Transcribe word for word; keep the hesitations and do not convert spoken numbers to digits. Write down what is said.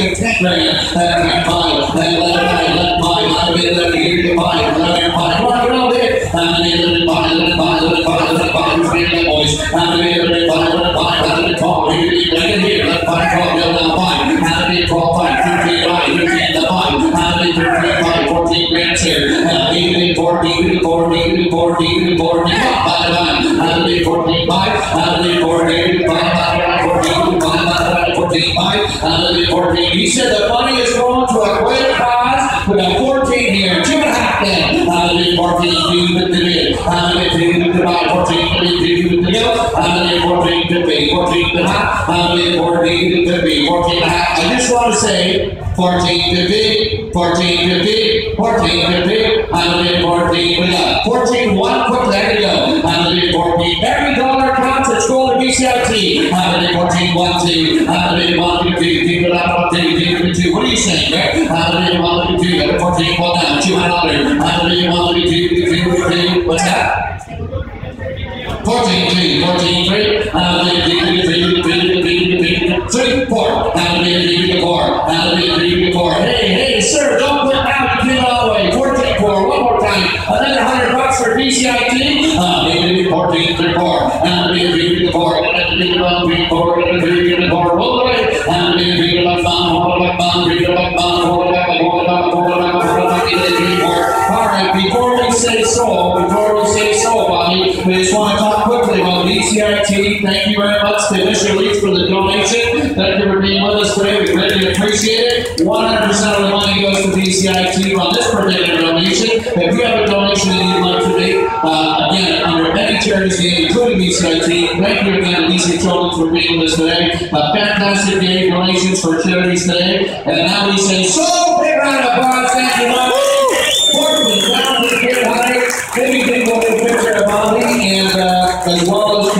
take ten grand, and five, and eleven, eleven, five, eleven, eleven, eleven, five, eleven, five, come on, get on there, and eleven, five, eleven, five, eleven, five, eleven, five, eleven, boys, and eleven, five, eleven, five, eleven, twelve, I can hear, eleven, five, twelve, eleven, five, and twelve, five, fifteen, five, fifteen, the five, and fifteen, five, fourteen grand here, and eighteen, fourteen, fourteen, fourteen, fourteen, five, and fourteen, five, and fourteen, five, fourteen, five, fourteen, five, and fourteen. He said the money is going to a great cause. We got fourteen here, two and a half then. And fourteen, two with the bid. And two with the buy, fourteen, two with the middle. And fourteen, fifty, fourteen and a half. And fourteen, fifty, fourteen and a half. I just want to say fourteen, fifty, fourteen, fifty, fourteen, fifty, and fourteen, we got fourteen, one, quick, there you go. And fourteen, every dollar counts, it's going to B C I T. And fourteen, one, two, and one, two, two, keep it up, one, two, two, two, what are you saying, there? And one, two, two, fourteen, one, down, two hundred, and one, two, two, two, two, what's that? fourteen, three, fourteen, three, and three, three, three, three, three, four, and three, four, and three, four. Hey, hey, sir, don't put out the all the way. fourteen, four, one more time. Another hundred bucks for B C I T. Uh, fourteen, three, four, and three, four, and three, one, three, four, and three, four, roll away, and three, one, hold back, one, three, one, hold back, hold back, hold back, hold back, three, four. All right, before we say so, before we say so, Bobby, we just want to talk quickly about B C I T. Thank you very much to Mister Leach for the donation. Thank you for being with us today. We greatly appreciate it. one hundred percent of the money goes to B C I T on this particular donation. If you have a donation that you'd like to make, uh, again, under any charities name, including B C I T, thank you again to B C Children for being with us today. A fantastic day of donations for charities today. And now we say, so big round of applause. Thank you much. Portland, down to the kid high. Maybe people will picture of Bobby, and uh, as well as